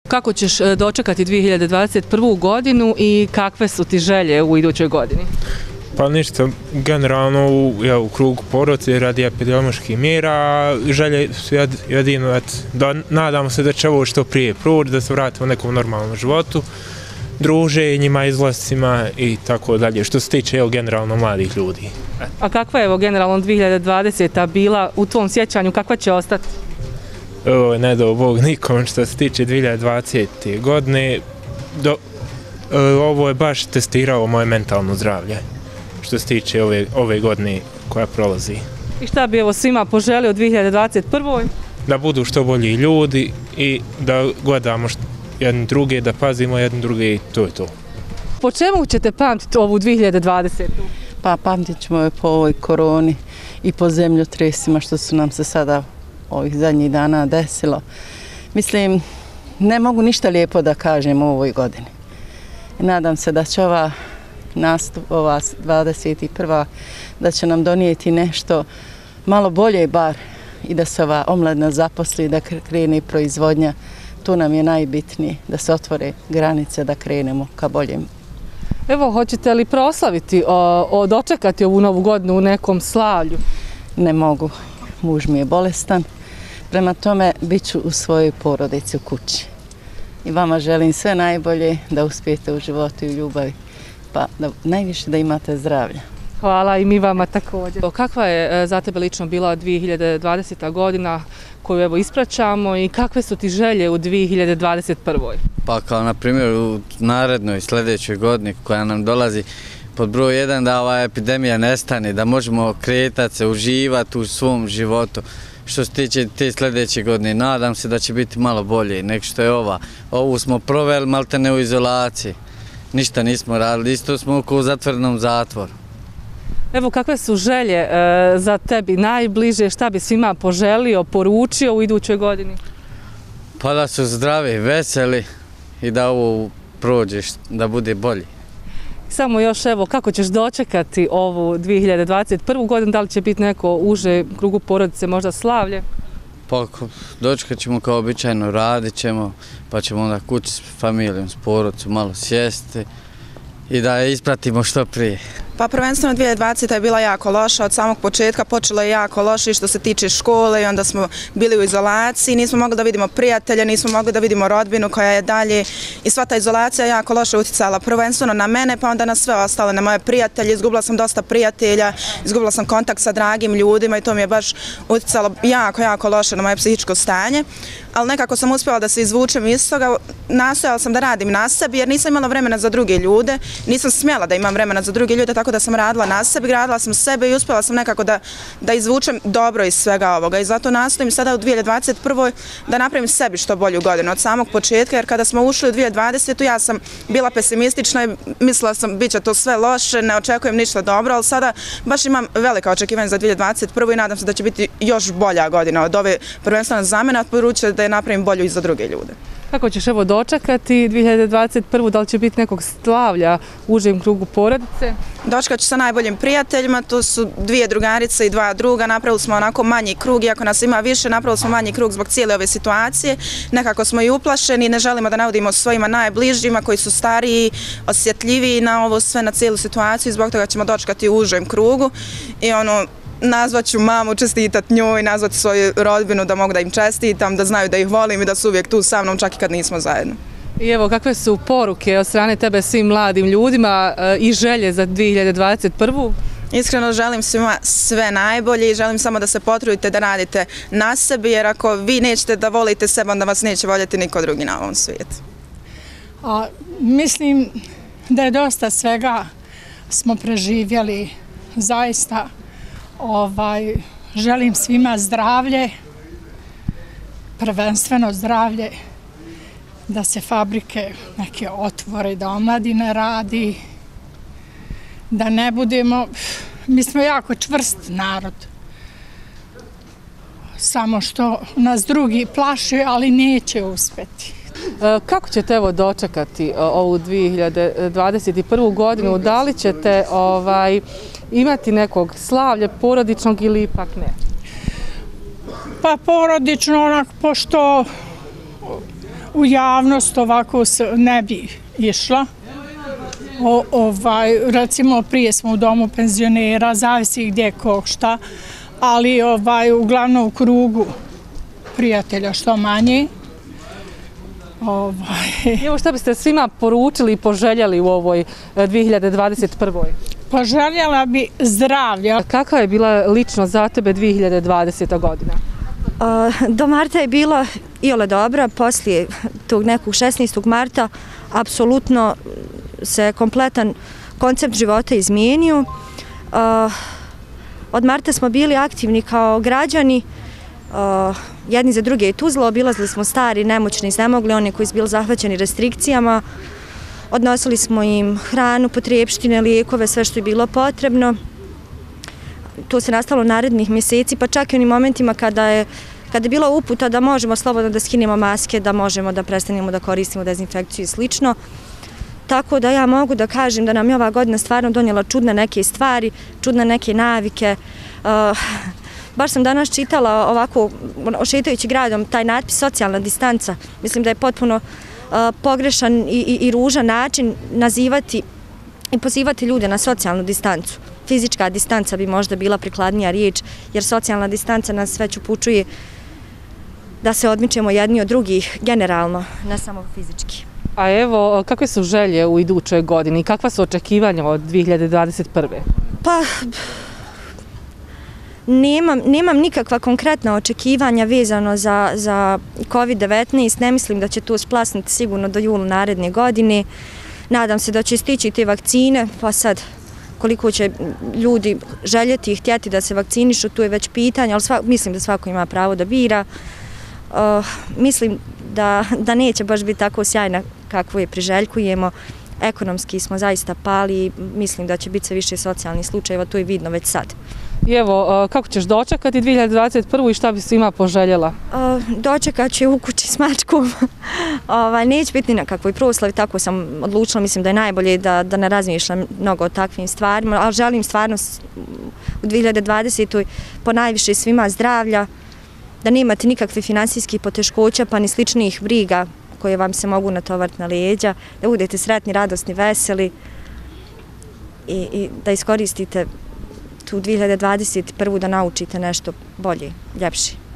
Kako ćeš dočekati 2021. godinu i kakve su ti želje u idućoj godini? Pa ništa, generalno u krugu porodice radi epidemioloških mjera, želje su jedino da nadamo se da će ovo što prije proći, da se vratimo u nekom normalnom životu, druženjima, izlascima i tako dalje, što se tiče generalno mladih ljudi. A kakva je generalno 2020. bila u tvom sjećanju, kakva će ostati? Ne dao Bog nikom što se tiče 2020. godine, ovo je baš testirao moje mentalno zdravlje što se tiče ove godine koja prolazi. I šta bi svima poželio u 2021. Da budu što bolji ljudi i da gledamo jedni druge, da pazimo jedni druge i to je to. Po čemu ćete pamtiti ovu 2020? Pa pamtit ćemo je po ovoj koroni i po zemljotresima što su nam se sada ovih zadnjih dana desilo. Mislim, ne mogu ništa lijepo da kažem u ovoj godini. Nadam se da će ova 21. da će nam donijeti nešto malo bolje bar i da se ova omladina zaposli, da krene proizvodnja. Tu nam je najbitnije, da se otvore granice, da krenemo ka boljem. Evo, hoćete li proslaviti, dočekati ovu novu godinu u nekom slavlju? Ne mogu, muž mi je bolestan, prema tome bit ću u svojoj porodici u kući. I vama želim sve najbolje, da uspijete u životu i u ljubavi, pa najviše da imate zdravlja. Hvala i mi vama također. Kakva je za tebe lično bila 2020. godina koju evo ispraćamo i kakve su ti želje u 2021. Pa kao na primjer u narednoj sljedećoj godini koja nam dolazi pod broj 1 da ova epidemija nestane, da možemo kretati se, uživati u svom životu. Što se tiče te sljedeće godine, nadam se da će biti malo bolje nego što je ova. Ovu smo proveli maltene u izolaciji. Ništa nismo radili, isto smo u zatvorenom zatvoru. Evo, kakve su želje za tebi najbliže, šta bi svima poželio, poručio u idućoj godini? Pa da su zdravi, veseli i da ovo prođe, da bude bolji. Samo još evo, kako ćeš dočekati ovu 2021. godinu, da li će biti neko uže krugu porodice, možda slavlje? Pa dočekat ćemo kao običajno, radit ćemo, pa ćemo onda kući s familijom, s porodicom malo sjesti i da je ispratimo što prije. Pa prvenstveno 2020. je bila jako loša, od samog početka počelo je jako loše što se tiče škole i onda smo bili u izolaciji, nismo mogli da vidimo prijatelja, nismo mogli da vidimo rodbinu koja je dalje i sva ta izolacija je jako loše utjecala prvenstveno na mene pa onda na sve ostale, na moje prijatelje, izgubila sam dosta prijatelja, izgubila sam kontakt sa dragim ljudima i to mi je baš utjecalo jako loše na moje psihičko stanje, ali nekako sam uspjela da se izvučem iz toga, nastojala sam da radim na sebi jer nisam imala vremena za druge ljude, nisam smjela da imam vremena za druge ljude, tako da sam radila na sebi, gradila sam sebe i uspjela sam nekako da izvučem dobro iz svega ovoga i zato nastojim sada u 2021. da napravim sebi što bolju godinu od samog početka jer kada smo ušli u 2020. ja sam bila pesimistična i mislila sam bit će to sve loše, ne očekujem ništa dobro, ali sada baš imam velika očekivanja za 2021. i nadam se da će biti još bolja godina od ove prvenstveno za mene, a poručujem da je napravim bolju i za druge ljude. Kako ćeš evo dočekati 2021. Da li će biti nekog slavlja u užem krugu porodice? Dočekat ću sa najboljim prijateljima, to su 2 drugarice i 2 druga, napravili smo onako manji krug, iako nas ima više, napravili smo manji krug zbog cijele ove situacije, nekako smo i uplašeni, ne želimo da navodimo svojima najbližima koji su stariji, osjetljiviji na ovo sve, na cijelu situaciju i zbog toga ćemo dočekati u užem krugu i nazvat ću mamu, čestitat njoj, nazvati svoju rodbinu da mogu da im čestitam, da znaju da ih volim i da su uvijek tu sa mnom čak i kad nismo zajedno. I evo, kakve su poruke od strane tebe svim mladim ljudima i želje za 2021. Iskreno želim svima sve najbolje i želim samo da se potrudite da radite na sebi jer ako vi nećete da volite sebe, onda vas neće voljeti niko drugi na ovom svijetu. Mislim da je dosta svega smo preživjeli, zaista. Želim svima zdravlje, prvenstveno zdravlje, da se fabrike neke otvore, da omladina radi, da ne budemo, mi smo jako čvrst narod, samo što nas drugi plaše, ali neće uspjeti. Kako ćete evo dočekati ovu 2021. godinu? Da li ćete imati nekog slavlja porodičnog ili ipak ne? Pa porodično, pošto u javnost ovako ne bi išla. Recimo prije smo u domu penzionera, zavisi gdje ko šta, ali uglavnom u krugu prijatelja što manje. Evo šta biste svima poručili i poželjeli u ovoj 2021. Poželjela bi zdravlja. Kakva je bila lično za tebe 2020. godina? Do marta je bila iole dobra, poslije tog nekog 16. marta apsolutno se kompletan koncept života izmijenio. Od marta smo bili aktivni kao građani, jedni za druge i Tuzla, obilazili smo stari, nemoćni, iznemogli, oni koji su bili zahvaćeni restrikcijama, odnosili smo im hranu, potrepštine, lijekove, sve što je bilo potrebno. To se nastalo narednih mjeseci, pa čak i u onim momentima kada je bila uputa da možemo slobodno da skinemo maske, da možemo da prestanemo da koristimo dezinfekciju i slično. Tako da ja mogu da kažem da nam je ova godina stvarno donijela čudne neke stvari, čudne neke navike. Baš sam danas čitala ovako, šetajući gradom, taj natpis socijalna distanca. Mislim da je potpuno pogrešan i ružan način nazivati i pozivati ljude na socijalnu distancu. Fizička distanca bi možda bila prikladnija riječ, jer socijalna distanca nas već upućuje da se odmičemo jedni od drugih generalno, ne samo fizički. A evo, kakve su želje u idućoj godini? Kakva su očekivanja od 2021. Pa, nemam nikakva konkretna očekivanja vezano za COVID-19. Ne mislim da će to splasnuti sigurno do jula naredne godine. Nadam se da će stići te vakcine, pa sad koliko će ljudi željeti i htjeti da se vakcinišu, tu je već pitanje, ali mislim da svako ima pravo da bira. Mislim da neće baš biti tako sjajna kakvu je priželjkujemo. Ekonomski smo zaista pali i mislim da će biti sve više socijalnih slučajeva, to je vidno već sad. I evo, kako ćeš dočekati 2021. i šta bi svima poželjela? Dočekat ću u kući s mačkom. Neće biti ni na kakvoj proslavi, tako sam odlučila, mislim da je najbolje da ne razmišljam mnogo o takvim stvarima, ali želim stvarno u 2020. ponajviše svima zdravlja, da nemate nikakve finansijskih poteškoća pa ni sličnih briga koje vam se mogu natovariti na leđa, da budete sretni, radosni, veseli i da iskoristite tu 2021. da naučite nešto bolje, ljepše.